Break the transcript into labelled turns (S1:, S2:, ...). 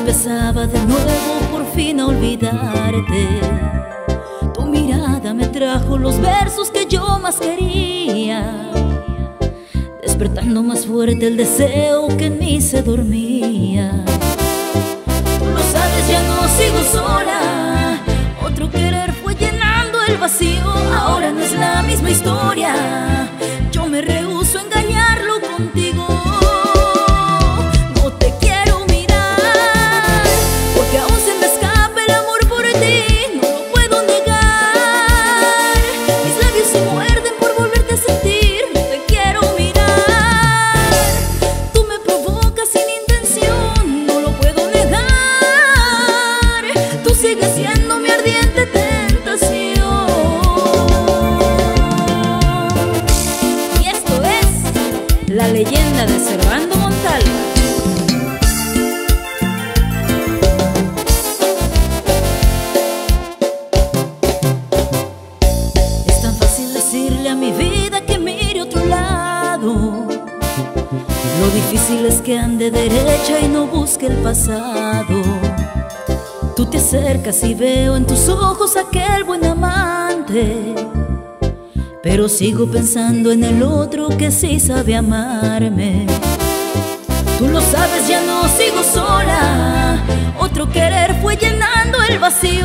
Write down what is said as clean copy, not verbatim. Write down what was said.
S1: empezaba de nuevo por fin a olvidarte. Tu mirada me trajo los versos que yo más quería, despertando más fuerte el deseo que en mí se dormía. Tú lo sabes, ya no sigo sola. Otro querer fue llenando el vacío. Ahora no es la misma historia. Yo me rehúso a engañarlo contigo. No te quiero mirar, porque aún se me escapa el amor por ti. No lo puedo negar. Mis labios se muerden por volverte a sentir. No te quiero mirar. Tú me provocas sin intención, no lo puedo negar. Tú sigues siendo mi ardiente tentación. Y esto es la leyenda de Servando Montalva. Es tan fácil decirle a mi vida que mire otro lado. Lo difícil es que ande derecha y no busque el pasado. Tú te acercas y veo en tus ojos aquel buen amante, pero sigo pensando en el otro que sí sabe amarme. Tú lo sabes, ya no sigo sola. Otro querer fue llenando el vacío.